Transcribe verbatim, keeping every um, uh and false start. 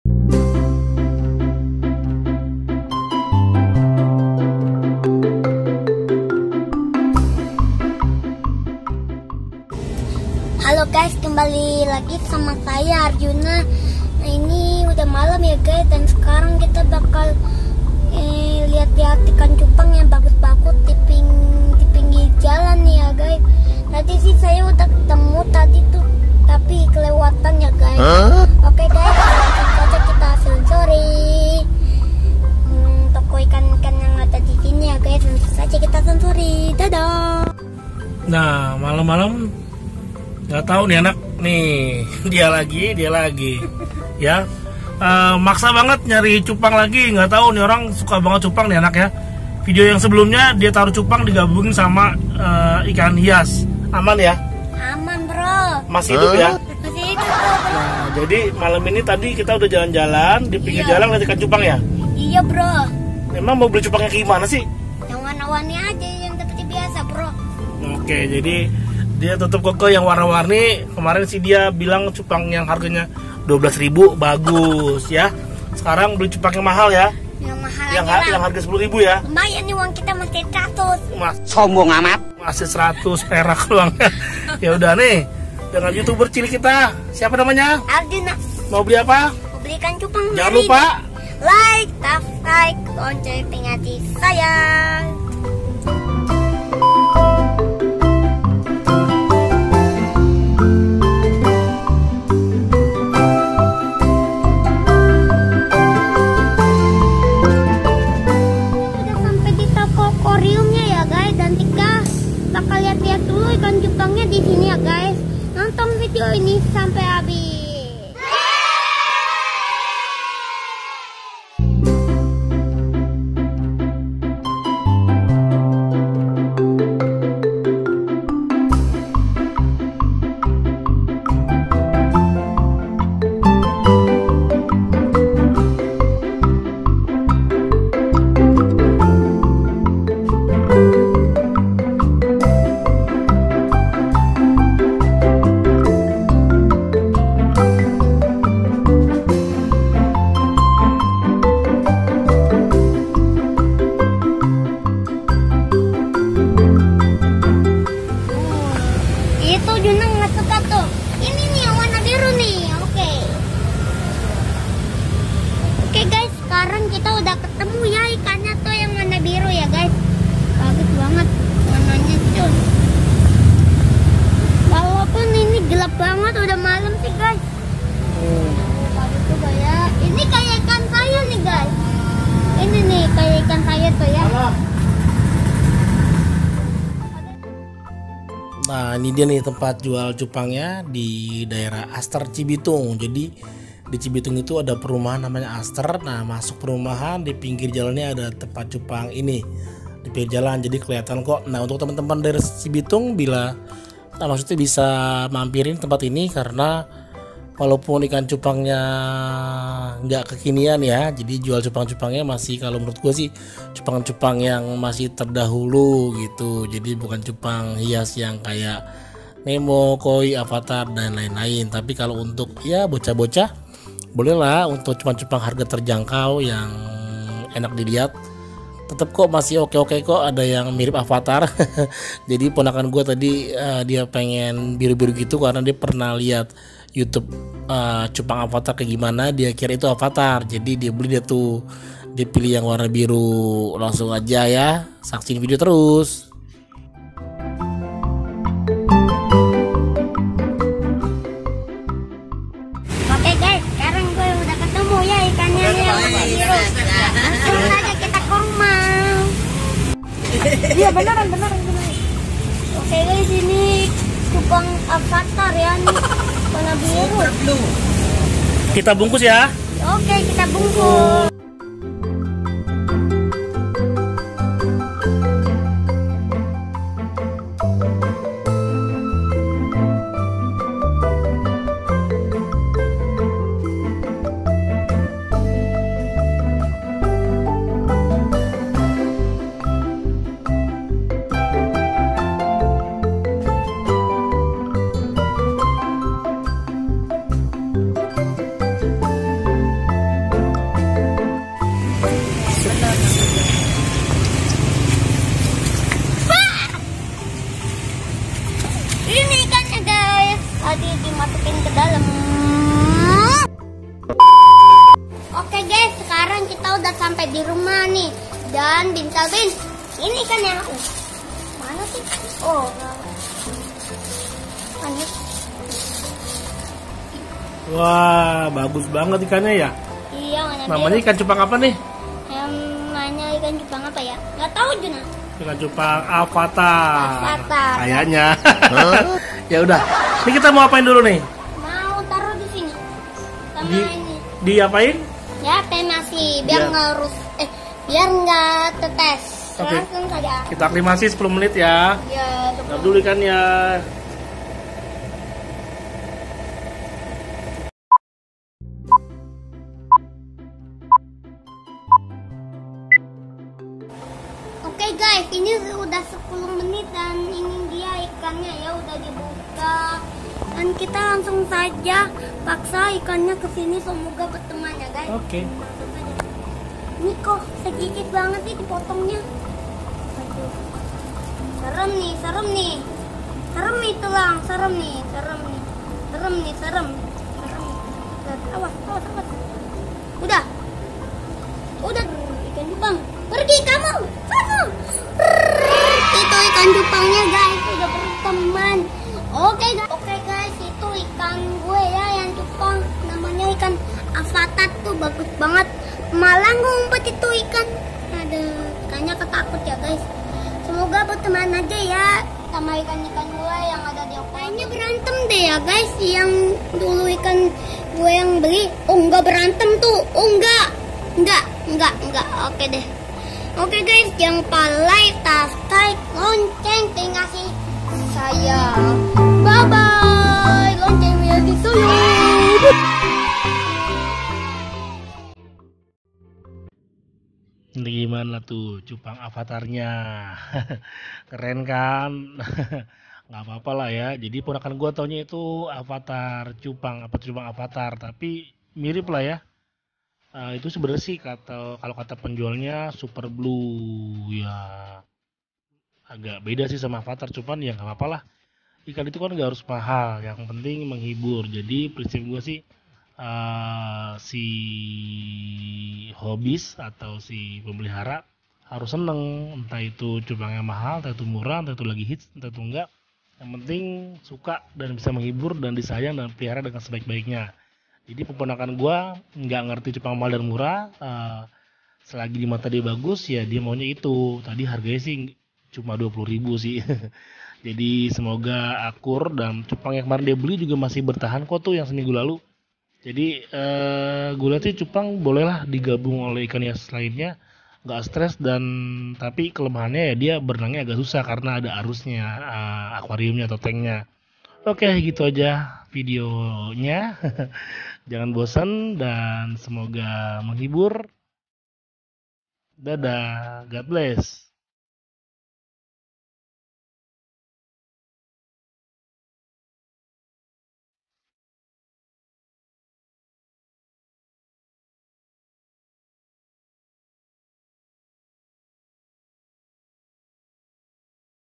Halo guys, kembali lagi sama saya Arjuna. Nah, ini udah malam ya guys, dan sekarang kita bakal eh, lihat-lihat ikan cupang yang bagus-bagus di, ping, di pinggir jalan nih ya guys. Tadi sih saya udah ketemu tadi tuh, tapi kelewatan ya guys. Huh? Oke guys, langsung saja kita sensori hmm, toko ikan-ikan yang ada di sini ya guys. Langsung saja kita sensori. Dadah. Nah, malam-malam nggak tahu nih anak nih, dia lagi dia lagi ya, uh, maksa banget nyari cupang lagi. Nggak tahu nih, orang suka banget cupang nih anak ya. Video yang sebelumnya dia taruh cupang digabungin sama uh, ikan hias. Aman ya? Aman bro. Masih hidup ya? Masih hidup bro. Nah, jadi malam ini tadi kita udah jalan-jalan di pinggir Iya. jalan lihat ikan cupang ya? Iya bro. Memang mau beli cupangnya gimana sih? Yang warna-warni aja, yang seperti biasa bro. Oke, jadi dia tetap keke yang warna-warni. Kemarin sih dia bilang cupang yang harganya dua belas ribu bagus ya. Sekarang beli cupang yang mahal ya. Yang mahal Yang, aja lah. yang harga sepuluh ribu ya. Lumayan nih, uang kita masih seratus. Mas, Sombong amat. masih seratus perak doang. Ya udah nih, dengan YouTuber cilik kita. Siapa namanya? Arjuna. Mau beli apa? Mau belikan cupang. Jangan hari lupa ini. Like, subscribe, lonceng hati sayang. Udah sampai di toko akuariumnya ya guys, dan Tika bakal lihat-lihat dulu ikan cupangnya di sini ya guys. Nonton video ini sampai habis. Itu Juna nggak suka tuh. Ini nih yang warna biru nih. Oke. Oke guys, sekarang kita udah ketemu ya ikannya tuh yang warna biru ya guys. Bagus banget warnanya tuh. Walaupun ini gelap banget, udah malam sih guys. Oh, bagus juga ya. Ini kayak ikan sayur nih guys. Ini nih kayak ikan sayur tuh ya. Nah, ini dia nih tempat jual cupangnya di daerah Aster Cibitung. Jadi di Cibitung itu ada perumahan namanya Aster. Nah, masuk perumahan di pinggir jalannya ada tempat cupang ini di pinggir jalan. Jadi kelihatan kok. Nah, untuk teman-teman dari Cibitung bila nah, maksudnya bisa mampirin tempat ini karena walaupun ikan cupangnya nggak kekinian ya, jadi jual cupang-cupangnya masih, kalau menurut gue sih cupang-cupang yang masih terdahulu gitu. Jadi bukan cupang hias yang kayak Nemo, Koi, Avatar dan lain-lain. Tapi kalau untuk ya bocah-bocah bolehlah untuk cupang-cupang harga terjangkau yang enak dilihat. Tetap kok masih oke-oke kok, ada yang mirip Avatar. Jadi ponakan gue tadi uh, dia pengen biru-biru gitu karena dia pernah lihat YouTube uh, cupang Avatar kayak gimana, dia kira itu Avatar, jadi dia beli dia tuh, dia pilih yang warna biru. Langsung aja ya, saksiin video terus. Oke guys, sekarang gue udah ketemu ya ikannya nih yang warna biru. Langsung saja kita ke rumah. Iya beneran beneran beneran. Oke guys, ini cupang Avatar ya nih, warna biru. Kita bungkus ya. Oke, kita bungkus. udah sampai di rumah nih. Dan Bintal Bin, ini kan yang uh, mana sih? Oh, mana? Wah, bagus banget ikannya ya. Iya, warna Namanya biru. ikan cupang apa nih? Namanya ikan cupang apa ya? Gak tahu Juna. Ikan cupang avatar. Avatar. Kayaknya. Ya udah. Ini kita mau apain dulu nih? Mau taruh di sini. Sama Di, ini. diapain? Ya, masih biar Biar- nggak harus eh biar nggak tetes. Oke. Langsung saja. Kita aklimasi sepuluh menit ya. Ya, Taruh dulu ikannya. Oke guys, ini udah sepuluh menit dan ini dia ikannya ya udah dibuka. Dan kita langsung saja paksa ikannya ke sini, semoga berteman ya guys. Oke. Langsung saja. Ini kok sedikit banget sih dipotongnya. Aduh. Serem nih, serem nih. Serem nih tulang, serem nih, serem nih. Serem nih, serem. Serem. Awas, awas, awas. Udah. Udah ikan cupang. Pergi kamu. Sana. Itu ikan cupangnya guys, udah berteman. Oke guys, oke guys, itu ikan gue ya yang cupang. Namanya ikan avatar tuh bagus banget. Malah ngumpet itu ikan. Ada ikannya ketakut ya guys. Semoga berteman aja ya sama ikan-ikan gue yang ada di aquarium. Kayaknya berantem deh ya guys, yang dulu ikan gue yang beli. Oh enggak berantem tuh, oh enggak, enggak, enggak, enggak. Oke deh. Oke guys, jangan lupa like, subscribe, lonceng, tinggal sih saya. Bye bye, loncengnya di sini. Ini gimana tuh cupang avatarnya? Keren kan? Nggak apa-apa lah ya. Jadi ponakan gua taunya itu avatar cupang, apa cupang avatar, tapi mirip lah ya. Eh, itu sebenarnya sih kata kalau kata penjualnya super blue ya, agak beda sih sama avatar, cuman ya nggak apa-apa lah. Ikan itu kan nggak harus mahal, yang penting menghibur. Jadi prinsip gue sih eh, si hobis atau si pemelihara harus seneng, entah itu cupangnya mahal, entah itu murah, entah itu lagi hits, entah itu enggak. Yang penting suka dan bisa menghibur dan disayang dan pelihara dengan sebaik-baiknya. Jadi keponakan gua nggak ngerti cupang mahal dan murah, eh, selagi di mata dia bagus ya dia maunya itu. Tadi harganya sih cuma dua puluh ribu sih. Jadi semoga akur, dan cupang yang kemarin dia beli juga masih bertahan kok tuh yang seminggu lalu. Jadi eh, gue lihat sih cupang bolehlah digabung oleh ikan hias lainnya, nggak stres, dan tapi kelemahannya ya dia berenangnya agak susah karena ada arusnya, eh, akuariumnya atau tanknya. Oke, gitu aja videonya. Jangan bosan dan semoga menghibur. Dadah, God bless.